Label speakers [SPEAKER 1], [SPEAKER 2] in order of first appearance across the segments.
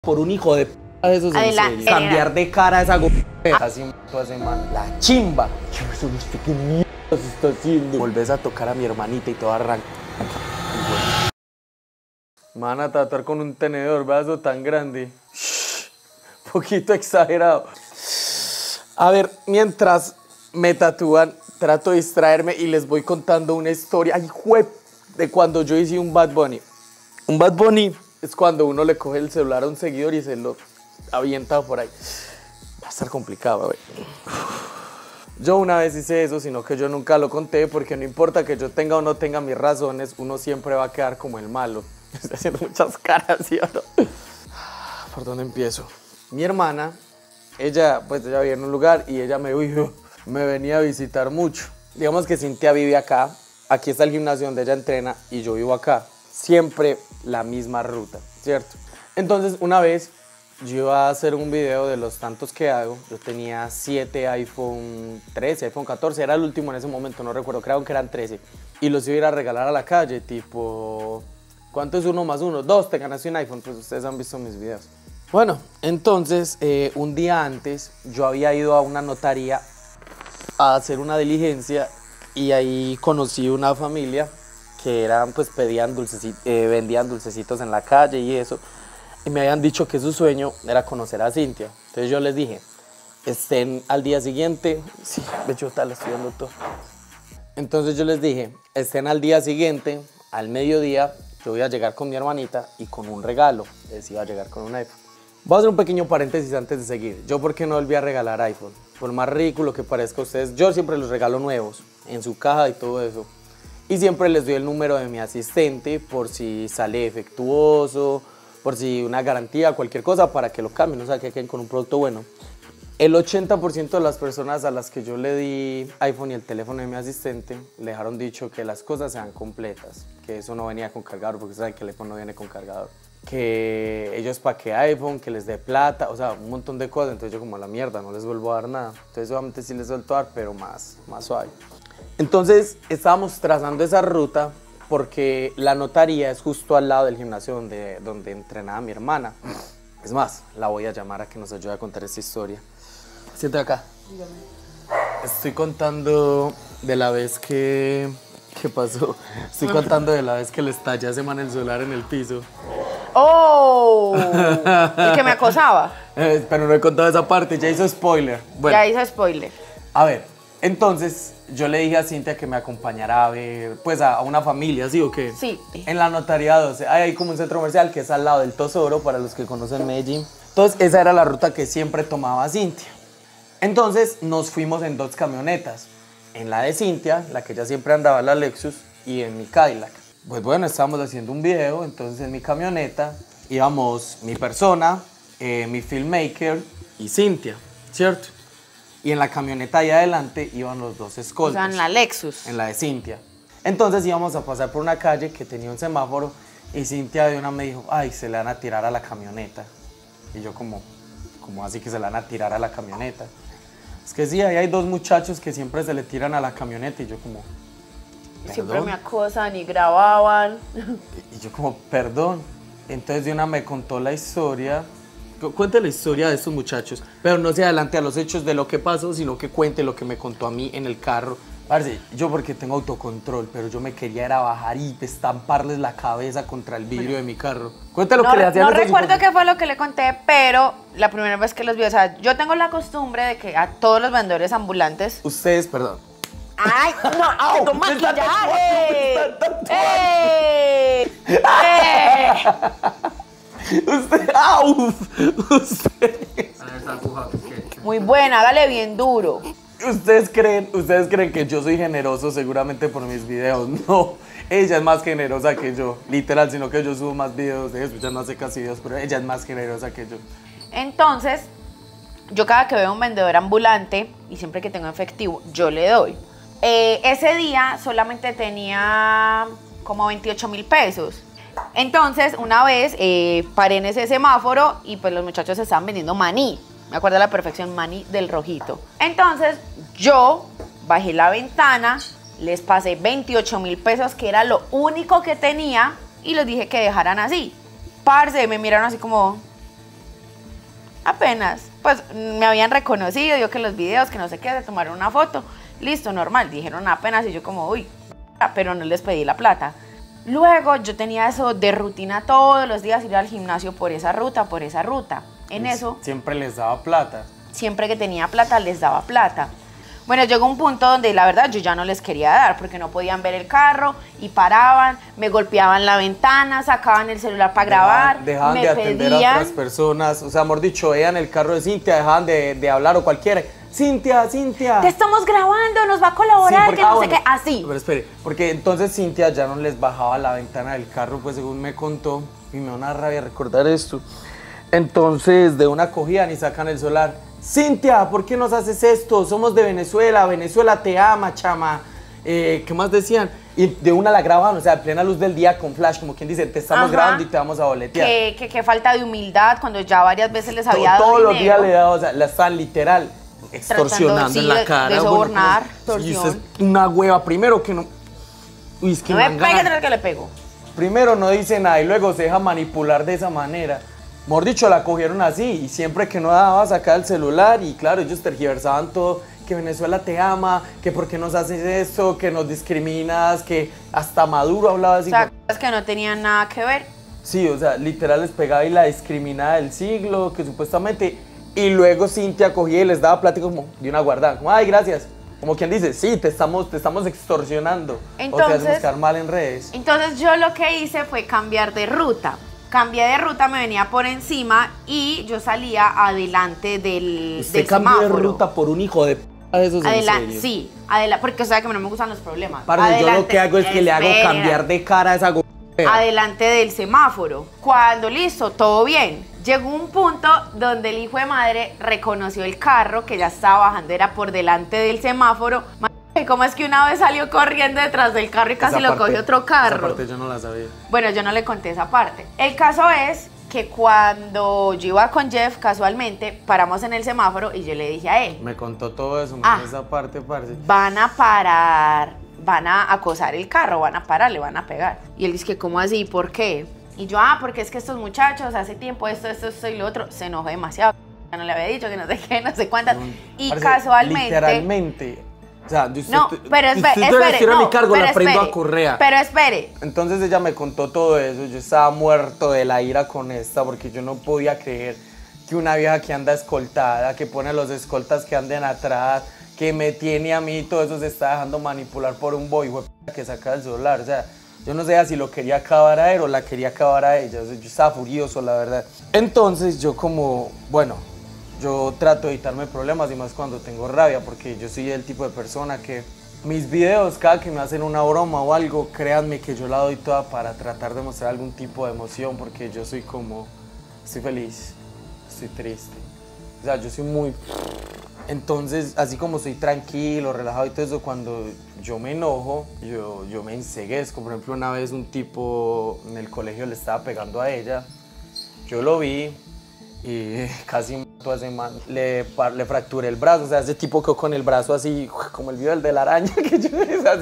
[SPEAKER 1] por un hijo de p de esos en serio. Cambiar de cara a esa así hace man. La chimba. Yo eso no sé qué mierda se está haciendo. Volvés a tocar a mi hermanita y todo arranca. Me van a tatuar con un tenedor, brazo tan grande. Poquito exagerado. A ver, mientras me tatúan, trato de distraerme y les voy contando una historia. Ay, jue, de cuando yo hice un Bad Bunny. Un Bad Bunny es cuando uno le coge el celular a un seguidor y se lo avienta por ahí. Va a estar complicado, a ver. Yo una vez hice eso, sino que yo nunca lo conté, porque no importa que yo tenga o no tenga mis razones, uno siempre va a quedar como el malo. Estoy haciendo muchas caras, ¿sí o no? ¿Por dónde empiezo? Mi hermana, ella vivía en un lugar y ella me venía a visitar mucho. Digamos que Cintia vive acá, aquí está el gimnasio donde ella entrena y yo vivo acá. Siempre la misma ruta, ¿cierto? Entonces, una vez yo iba a hacer un video de los tantos que hago. Yo tenía 7 iPhone 13, iPhone 14, era el último en ese momento, no recuerdo, creo que eran 13. Y los iba a ir a regalar a la calle, tipo, ¿cuánto es 1 más 1? 2, te ganaste un iPhone, pues ustedes han visto mis videos. Bueno, entonces, un día antes, yo había ido a una notaría a hacer una diligencia y ahí conocí una familia que eran, pues, vendían dulcecitos en la calle y eso. Y me habían dicho que su sueño era conocer a Cintia. Entonces yo les dije, estén al día siguiente. Sí, de hecho, está estudiando todo. Entonces yo les dije, estén al día siguiente, al mediodía, yo voy a llegar con mi hermanita y con un regalo. Les iba a llegar con un iPhone. Voy a hacer un pequeño paréntesis antes de seguir. Yo, ¿por qué no volví a regalar iPhone? Por más ridículo que parezca a ustedes, yo siempre los regalo nuevos, en su caja y todo eso. Y siempre les doy el número de mi asistente por si sale defectuoso, por si una garantía, cualquier cosa, para que lo cambien, o sea, que queden con un producto bueno. El 80% de las personas a las que yo le di iPhone y el teléfono de mi asistente le dejaron dicho que las cosas sean completas, que eso no venía con cargador, porque saben que el iPhone no viene con cargador. Que ellos para que iPhone, que les dé plata, o sea, un montón de cosas. Entonces yo como, la mierda, no les vuelvo a dar nada. Entonces obviamente sí les suelto a dar, pero más suave. Entonces estábamos trazando esa ruta porque la notaría es justo al lado del gimnasio donde entrenaba mi hermana. Es más, la voy a llamar a que nos ayude a contar esta historia. Siéntate acá. Dígame. Estoy contando de la vez que... ¿Qué pasó? Estoy contando de la vez que le estallé a ese man el celular en el piso.
[SPEAKER 2] ¡Oh! El que me acosaba.
[SPEAKER 1] Pero no he contado esa parte, ya hizo spoiler. Bueno, ya
[SPEAKER 2] hizo spoiler.
[SPEAKER 1] A ver, entonces yo le dije a Cintia que me acompañara a ver, pues a una familia, ¿sí o qué?
[SPEAKER 2] Sí.
[SPEAKER 1] En la Notaría 12, hay como un centro comercial que es al lado del Tosoro, para los que conocen Medellín. Entonces esa era la ruta que siempre tomaba Cintia. Entonces nos fuimos en 2 camionetas. En la de Cintia, la que ella siempre andaba, la Lexus, y en mi Cadillac. Pues bueno, estábamos haciendo un video, entonces en mi camioneta íbamos mi persona, mi filmmaker y Cintia, ¿cierto? Y en la camioneta ahí adelante iban los 2 escoltas.
[SPEAKER 2] O sea, en la Lexus.
[SPEAKER 1] En la de Cintia. Entonces íbamos a pasar por una calle que tenía un semáforo y Cintia de una me dijo, ay, se le van a tirar a la camioneta. Y yo como así que se le van a tirar a la camioneta. Es que sí, ahí hay 2 muchachos que siempre se le tiran a la camioneta y yo como,
[SPEAKER 2] ¿perdón? Siempre me acosan y grababan.
[SPEAKER 1] Y yo como, perdón. Entonces de una me contó la historia. Cuente la historia de estos muchachos, pero no se adelante a los hechos de lo que pasó, sino que cuente lo que me contó a mí en el carro. Parce, yo porque tengo autocontrol, pero yo me quería era bajar y estamparles la cabeza contra el vidrio de mi carro. Cuéntalo que le hacían.
[SPEAKER 2] No recuerdo qué fue lo que le conté, pero la primera vez que los vi, o sea, yo tengo la costumbre de que a todos los vendedores ambulantes...
[SPEAKER 1] Ustedes, perdón.
[SPEAKER 2] ¡Ay, no! ¡Tu maquillaje!
[SPEAKER 1] Usted, ¡au! Usted.
[SPEAKER 2] Muy buena, hágale bien duro.
[SPEAKER 1] ¿Ustedes creen que yo soy generoso seguramente por mis videos? No, ella es más generosa que yo, literal, sino que yo subo más videos de eso, ya no hace casi videos, pero ella es más generosa que yo.
[SPEAKER 2] Entonces, yo cada que veo un vendedor ambulante y siempre que tengo efectivo, yo le doy. Ese día solamente tenía como 28.000 pesos. Entonces, una vez paré en ese semáforo y pues los muchachos estaban vendiendo maní. Me acuerdo a la perfección, maní del rojito. Entonces, yo bajé la ventana, les pasé 28.000 pesos, que era lo único que tenía, y les dije que dejaran así. Parce, me miraron así como, Apenas. Pues me habían reconocido, yo que los videos, que no sé qué, se tomaron una foto. Listo, normal. Dijeron apenas y yo como, uy, pero no les pedí la plata. Luego yo tenía eso de rutina todos los días, ir al gimnasio por esa ruta, por esa ruta. En eso,
[SPEAKER 1] Siempre les daba plata.
[SPEAKER 2] siempre que tenía plata, les daba plata. Bueno, llegó un punto donde la verdad yo ya no les quería dar porque no podían ver el carro y paraban, me golpeaban la ventana, sacaban el celular para grabar,
[SPEAKER 1] Dejaban
[SPEAKER 2] me
[SPEAKER 1] de atender
[SPEAKER 2] pedían.
[SPEAKER 1] a otras personas. O sea, mejor dicho, veían el carro de Cintia, dejaban de hablar o cualquiera. Cintia, Cintia.
[SPEAKER 2] Te estamos grabando, nos va a colaborar,
[SPEAKER 1] porque-
[SPEAKER 2] que no sé
[SPEAKER 1] bueno,
[SPEAKER 2] qué, así.
[SPEAKER 1] Pero espere, porque entonces Cintia ya no les bajaba la ventana del carro, pues según me contó, y me da una rabia recordar esto. Entonces de una cogían y sacan el celular. Cintia, ¿por qué nos haces esto? Somos de Venezuela, Venezuela te ama, chama. ¿Qué más decían? Y de una la grababan, o sea, a plena luz del día con flash, como quien dice, te estamos
[SPEAKER 2] Ajá.
[SPEAKER 1] grabando y te vamos a boletear.
[SPEAKER 2] Que falta de humildad cuando ya varias veces les había dado
[SPEAKER 1] Todos los
[SPEAKER 2] dinero.
[SPEAKER 1] días le daba, o sea, la estaban literal extorsionando
[SPEAKER 2] sí,
[SPEAKER 1] en la
[SPEAKER 2] de
[SPEAKER 1] cara.
[SPEAKER 2] sobornar,
[SPEAKER 1] Bueno, y
[SPEAKER 2] extorsión.
[SPEAKER 1] usted es una hueva, primero que no... Uy, es que
[SPEAKER 2] No me
[SPEAKER 1] mangana.
[SPEAKER 2] pegue tras que le pego.
[SPEAKER 1] Primero no dice nada y luego se deja manipular de esa manera. Mejor dicho, la cogieron así y siempre que no daba sacar el celular y claro, ellos tergiversaban todo, que Venezuela te ama, que por qué nos haces esto, que nos discriminas, que hasta Maduro hablaba así.
[SPEAKER 2] O sea, cosas que no tenían nada que ver.
[SPEAKER 1] Sí, o sea, literal les pegaba y la discriminada del siglo, que supuestamente... Y luego Cintia cogía y les daba plática como de una guardada, como, ay, gracias. Como quien dice, sí, te estamos extorsionando. O te hacemos
[SPEAKER 2] Entonces-
[SPEAKER 1] quedar mal en redes.
[SPEAKER 2] Entonces yo lo que hice fue cambiar de ruta. Cambié de ruta, me venía por encima y yo salía adelante del
[SPEAKER 1] Usted cambió de
[SPEAKER 2] semáforo.
[SPEAKER 1] ruta por un hijo de p*** de esos, ¿en serio?
[SPEAKER 2] Sí, porque sabe que no me gustan los problemas.
[SPEAKER 1] Parce, yo lo
[SPEAKER 2] Adelante-
[SPEAKER 1] que hago es que le hago
[SPEAKER 2] Espera.
[SPEAKER 1] cambiar de cara a esa
[SPEAKER 2] Adelante del semáforo. Cuando listo, todo bien. Llegó un punto donde el hijo de madre reconoció el carro que ya estaba bajando, era por delante del semáforo. ¿Y cómo es que una vez salió corriendo detrás del carro y casi lo cogió otro carro?
[SPEAKER 1] Esa parte yo no la sabía.
[SPEAKER 2] Bueno, yo no le conté esa parte. El caso es que cuando yo iba con Jeff, casualmente, paramos en el semáforo y yo le dije a él,
[SPEAKER 1] Me contó todo eso,
[SPEAKER 2] Ah.
[SPEAKER 1] esa parte, parce.
[SPEAKER 2] van a parar, van a acosar el carro, van a parar, le van a pegar. Y él dice que, ¿cómo así? ¿Por qué? Y yo, porque es que estos muchachos hace tiempo esto y lo otro, se enojó demasiado. Ya no le había dicho que no sé qué, no sé cuántas. Y
[SPEAKER 1] Parce,
[SPEAKER 2] casualmente...
[SPEAKER 1] literalmente. O sea, yo
[SPEAKER 2] No, pero espere,
[SPEAKER 1] a mi
[SPEAKER 2] no,
[SPEAKER 1] cargo,
[SPEAKER 2] pero
[SPEAKER 1] la prendo
[SPEAKER 2] espere,
[SPEAKER 1] a correa.
[SPEAKER 2] Pero espere,
[SPEAKER 1] Entonces ella me contó todo eso, yo estaba muerto de la ira con esta porque yo no podía creer que una vieja que anda escoltada, que pone a los escoltas que anden atrás, que me tiene a mí, todo eso se está dejando manipular por un boy que saca el celular, o sea, yo no sé si lo quería acabar a él o la quería acabar a ella, o sea, yo estaba furioso, la verdad. Entonces yo como, bueno, yo trato de evitarme problemas y más cuando tengo rabia porque yo soy el tipo de persona que mis videos, cada que me hacen una broma o algo, créanme que yo la doy toda para tratar de mostrar algún tipo de emoción porque yo soy como, estoy feliz, estoy triste, o sea, yo soy muy... Entonces, así como soy tranquilo, relajado y todo eso, cuando yo me enojo, yo me enceguezco. Por ejemplo, una vez un tipo en el colegio le estaba pegando a ella, yo lo vi y casi mato a ese man. Le fracturé el brazo, o sea, ese tipo quedó con el brazo así, como el video de la araña, que yo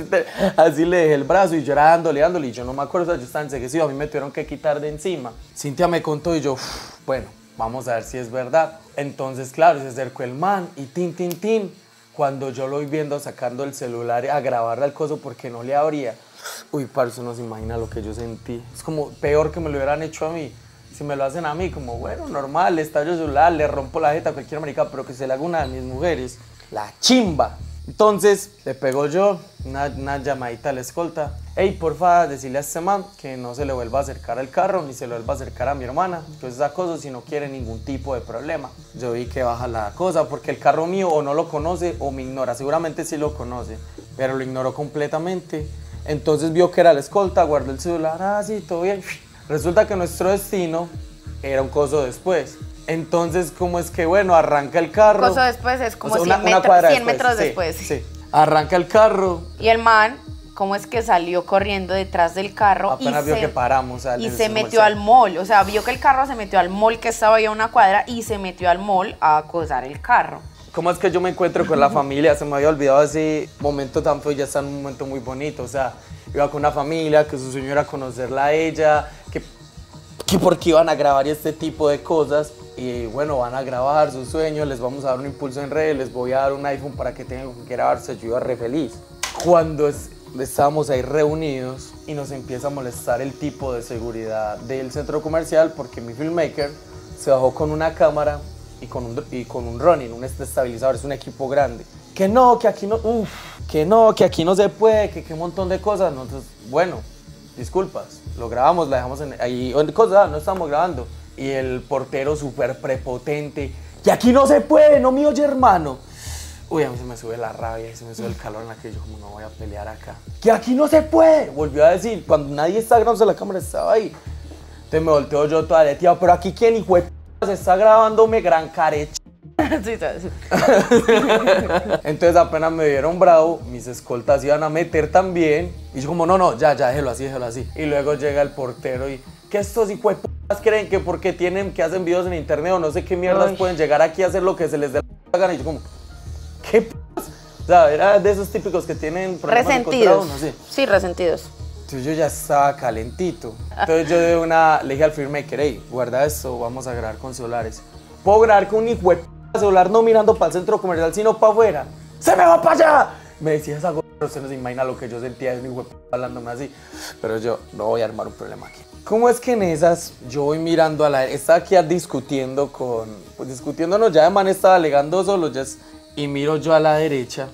[SPEAKER 1] así le dejé el brazo y yo era dándole, y yo no me acuerdo, o sea, yo estaba enseguecido, a mí me tuvieron que quitar de encima. Cintia me contó y yo, bueno, vamos a ver si es verdad. Entonces, claro, se acercó el man y tin. Cuando yo lo voy viendo sacando el celular a grabarle al coso porque no le abría. Uy, parce, no se imagina lo que yo sentí. Es como peor que me lo hubieran hecho a mí. Si me lo hacen a mí, como bueno, normal, le estallo el celular, le rompo la jeta a cualquier marica, pero que se le haga una de mis mujeres. La chimba. Entonces, le pegó yo, una llamadita a la escolta. Ey, porfa, decirle a este man que no se le vuelva a acercar al carro, ni se le vuelva a acercar a mi hermana, que es esa cosa si no quiere ningún tipo de problema. Yo vi que baja la cosa, porque el carro mío o no lo conoce o me ignora. Seguramente sí lo conoce, pero lo ignoró completamente. Entonces vio que era la escolta, guardó el celular, sí, todo bien. Resulta que nuestro destino era un coso después. Entonces, ¿cómo es que, bueno, arranca el carro?
[SPEAKER 2] coso después es como
[SPEAKER 1] O sea,
[SPEAKER 2] 100
[SPEAKER 1] cuadra
[SPEAKER 2] 100 metros
[SPEAKER 1] sí,
[SPEAKER 2] después.
[SPEAKER 1] Sí. Arranca el carro.
[SPEAKER 2] Y el man, ¿cómo es que salió corriendo detrás del carro?
[SPEAKER 1] Apenas vio que paramos.
[SPEAKER 2] Y se metió al mall. O sea, vio que el carro se metió al mall que estaba ahí a una cuadra y se metió al mall a acosar el carro.
[SPEAKER 1] ¿Cómo es que yo me encuentro con la familia? Se me había olvidado ese momento tan feo, ya está en un momento muy bonito. O sea, iba con una familia, que su sueño era conocerla a ella, que que porque iban a grabar este tipo de cosas. Y bueno, van a grabar sus sueños, les vamos a dar un impulso en redes, les voy a dar un iPhone para que tengan que grabarse. Yo iba re feliz. Cuando estábamos ahí reunidos y nos empieza a molestar el tipo de seguridad del centro comercial porque mi filmmaker se bajó con una cámara y con un Ronin, un estabilizador, es un equipo grande. Que no, que aquí no, que aquí no se puede, que un montón de cosas. Entonces, bueno, disculpas, lo grabamos, la dejamos ahí, cosas, no estamos grabando. Y el portero súper prepotente, que aquí no se puede, no me oye, hermano. Uy, a mí se me sube la rabia y se me sube el calor en la que yo como no voy a pelear acá. Que aquí no se puede, volvió a decir, cuando nadie está grabando la cámara estaba ahí. Entonces me volteo yo toda leteado, pero aquí quién hijo de p*** se está grabándome gran carecha.
[SPEAKER 2] Sí, sí.
[SPEAKER 1] Entonces apenas me dieron bravo, mis escoltas iban a meter también. Y yo como no, ya, déjelo así. Y luego llega el portero y, ¿qué estos hijos de p*** creen que porque hacen videos en internet o no sé qué mierdas pueden llegar aquí a hacer lo que se les dé la gana? Y yo como, ¿qué p***? O sea, era de esos típicos que tienen problemas
[SPEAKER 2] resentidos.
[SPEAKER 1] uno, ¿sí?
[SPEAKER 2] Sí, resentidos.
[SPEAKER 1] Entonces yo ya estaba calentito. Entonces yo le dije al filmmaker, hey, guarda esto, vamos a grabar con celulares. ¿Puedo grabar con un hijo de p*** celular no mirando para el centro comercial, sino para afuera? ¡Se me va para allá! Me decía esa gorra, usted no se imagina lo que yo sentía de un hijo de p*** hablándome así. Pero yo no voy a armar un problema aquí. ¿Cómo es que en esas yo voy mirando a la... Estaba aquí discutiendo discutiéndonos, ya de man estaba alegando solo, y miro yo a la derecha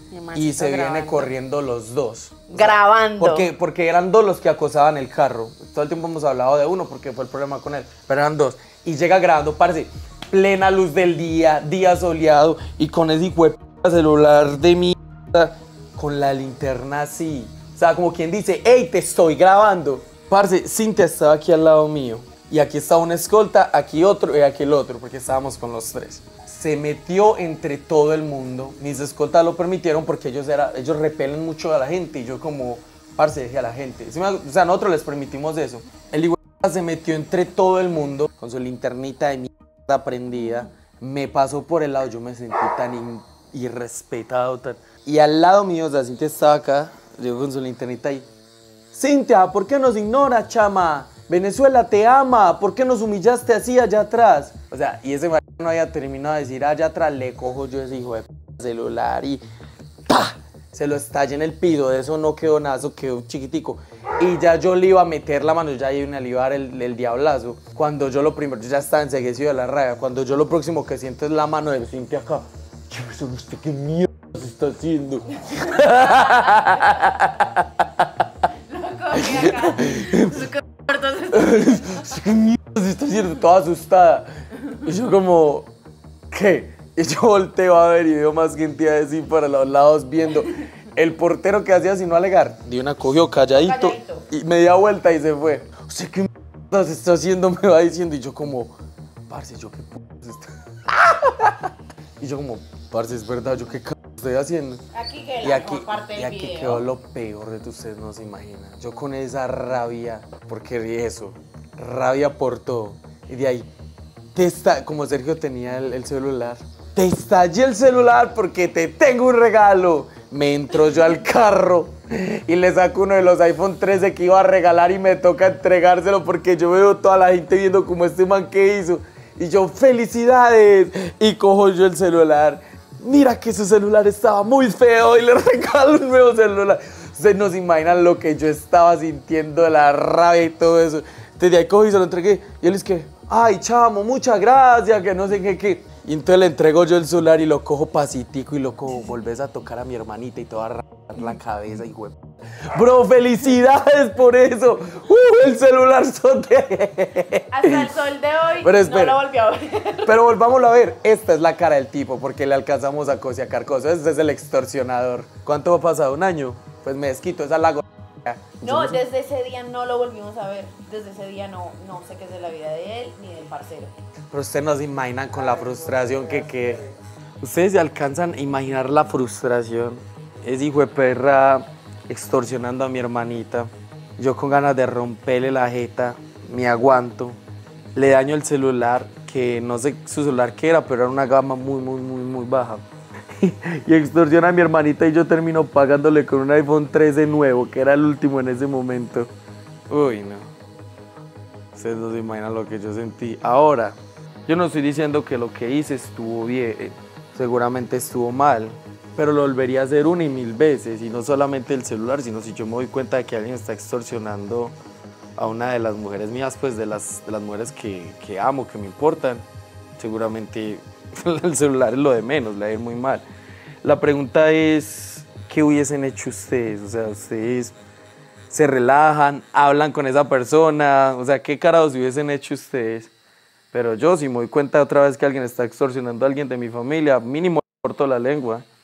[SPEAKER 1] y se viene corriendo los dos.
[SPEAKER 2] Grabando.
[SPEAKER 1] Porque eran dos los que acosaban el carro. Todo el tiempo hemos hablado de uno porque fue el problema con él, pero eran dos. Y llega grabando, parce, plena luz del día soleado, y con ese hijo de p*** celular de mierda, con la linterna así. O sea, como quien dice, hey, te estoy grabando. Parce, Cintia estaba aquí al lado mío. Y aquí estaba una escolta, aquí otro y aquí el otro, porque estábamos con los tres. Se metió entre todo el mundo. Mis escoltas lo permitieron porque ellos repelen mucho a la gente. Y yo como, parce, dejé a la gente. O sea, nosotros les permitimos eso. El hijo se metió entre todo el mundo con su linternita de mierda prendida. Me pasó por el lado, yo me sentí tan irrespetado. Y al lado mío, o sea, Cintia estaba acá, yo con su linternita ahí. Cintia, ¿por qué nos ignora, chama? Venezuela te ama, ¿por qué nos humillaste así allá atrás? O sea, y ese marido no había terminado de decir allá atrás, le cojo yo ese hijo de celular y ¡pah! Se lo estallé en el piso, de eso no quedó nada, eso quedó chiquitico. Y ya yo le iba a meter la mano, yo ya le iba a dar el diablazo. Cuando yo yo ya estaba enseguecido de la rabia, cuando yo lo próximo que siento es la mano de Cintia acá. Yo no sé qué mierda se está haciendo. ¿Qué mierda se está haciendo? Toda asustada. Y yo como, ¿qué? Y yo volteo a ver y veo más gente así para los lados viendo. El portero que hacía sino alegar, de una cogió calladito y me dio vuelta y se fue. O sea, ¿qué mierda se está haciendo? Me va diciendo. Y yo como, parce, ¿yo qué p*** está? Y yo como, parce, es verdad, ¿yo qué c*** estoy haciendo?
[SPEAKER 2] Aquí que
[SPEAKER 1] y aquí quedó lo peor de ustedes no se imaginan. Yo con esa rabia, porque eso, rabia por todo. Y de ahí, como Sergio tenía el celular, te estallé el celular porque te tengo un regalo. Me entro yo al carro y le saco uno de los iPhone 13 que iba a regalar y me toca entregárselo porque yo veo toda la gente viendo como este man que hizo. Y yo, ¡felicidades! Y cojo yo el celular. Mira que su celular estaba muy feo y le regalo un nuevo celular. Ustedes no se imaginan lo que yo estaba sintiendo, la rabia y todo eso. Desde ahí cojo y se lo entregué. Y él es que, ay, chamo, muchas gracias, que no sé qué. Y entonces le entrego yo el celular y lo cojo pasitico y lo cojo. Volves a tocar a mi hermanita y te va a rajar la cabeza, hijo de... Bro, felicidades por eso. El celular sote.
[SPEAKER 2] Hasta el sol de hoy
[SPEAKER 1] pero espera,
[SPEAKER 2] no lo volvió a ver.
[SPEAKER 1] Pero volvámoslo a ver. Esta es la cara del tipo porque le alcanzamos a cosiacar cosas. Este es el extorsionador. ¿Cuánto ha pasado? ¿Un año? Pues me desquito. Esa es la
[SPEAKER 2] No, desde ese día no lo volvimos a ver. Desde ese día no sé qué es de la vida de él ni del parcero.
[SPEAKER 1] Pero ustedes no se imaginan con la frustración que... Ustedes se alcanzan a imaginar la frustración. Ese hijo de perra extorsionando a mi hermanita. Yo con ganas de romperle la jeta, me aguanto. Le daño el celular, que no sé su celular qué era, pero era una gama muy baja. Y extorsiona a mi hermanita y yo termino pagándole con un iPhone 13 nuevo, que era el último en ese momento. Uy, no. Ustedes no se imaginan lo que yo sentí. Ahora, yo no estoy diciendo que lo que hice estuvo bien, seguramente estuvo mal, pero lo volvería a hacer una y mil veces, y no solamente el celular, sino si yo me doy cuenta de que alguien está extorsionando a una de las mujeres mías, pues de las mujeres que amo, que me importan, seguramente el celular es lo de menos, le va a ir muy mal. La pregunta es, ¿qué hubiesen hecho ustedes? O sea, ustedes se relajan, hablan con esa persona, o sea, ¿qué carados hubiesen hecho ustedes? Pero yo, si me doy cuenta otra vez que alguien está extorsionando a alguien de mi familia, mínimo le corto la lengua.